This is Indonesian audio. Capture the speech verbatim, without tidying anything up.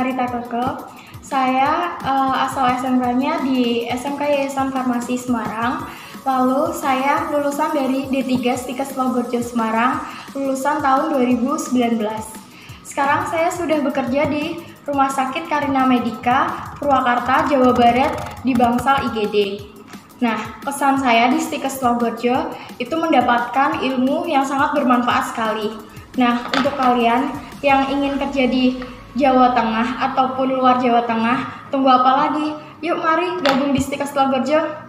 Rita Keke. Saya uh, asal S M K-nya di S M K Yayasan Farmasi Semarang. Lalu saya lulusan dari D tiga Stikes Logorjo Semarang, lulusan tahun dua ribu sembilan belas. Sekarang saya sudah bekerja di Rumah Sakit Karina Medica, Purwakarta, Jawa Barat di Bangsal I G D. Nah, pesan saya di Stikes Logorjo itu mendapatkan ilmu yang sangat bermanfaat sekali. Nah, untuk kalian yang ingin kerja di Jawa Tengah ataupun luar Jawa Tengah, tunggu apa lagi? Yuk mari gabung di Stikes Logorjo.